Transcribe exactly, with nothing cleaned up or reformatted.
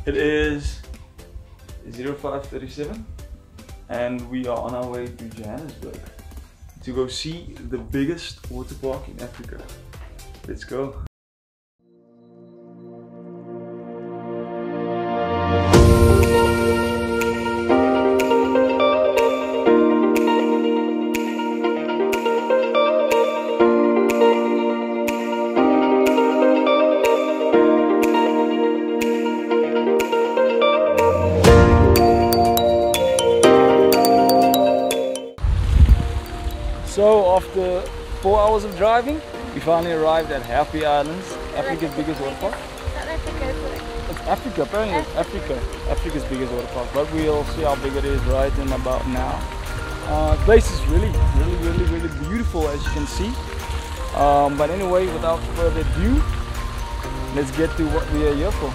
It is zero five thirty-seven and we are on our way to Johannesburg to go see the biggest water park in Africa. Let's go. So after four hours of driving, we finally arrived at Happy Islands, Africa's biggest water park. South Africa, It's Africa, apparently it's Africa. Africa's biggest water park, but we'll see how big it is right in about now. Uh, the place is really, really, really, really beautiful, as you can see. Um, but anyway, without further ado, let's get to what we are here for.